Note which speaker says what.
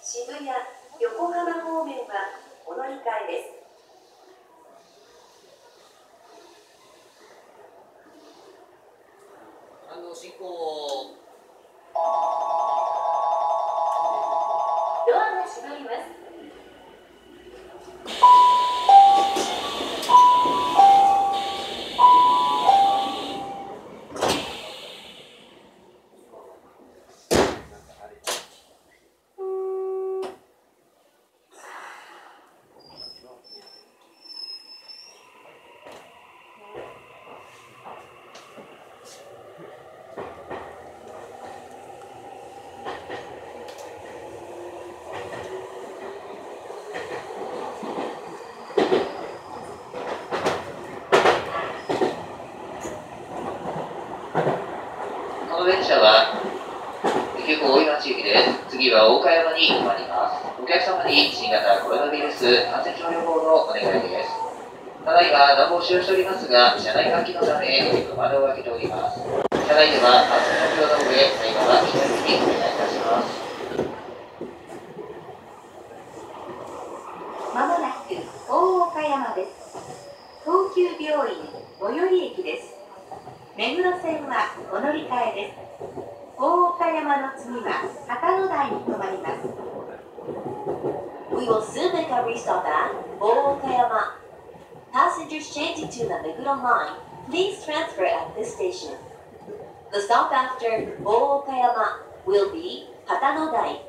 Speaker 1: 渋谷、横浜方面はお乗り換えです。
Speaker 2: 進行。
Speaker 1: ドアが閉まります。
Speaker 2: この電車は結局大井町駅です。次は大岡山に停まります。お客様に新型コロナウイルス感染症予防のお願いです。ただいま暖房使用しておりますが、車内換気のため窓を開けております。車内ではマスク着用の上、会話は控えめにお願いいたします。
Speaker 1: まもなく大岡山です。東急病院最寄り駅です。目黒線はお乗り換えです。大岡山の次は旗の台に停まります。We will soon make a restop at 大岡山. Passengers changing to the Meguro line, please transfer at this station. The stop after 大岡山 will be 旗の台.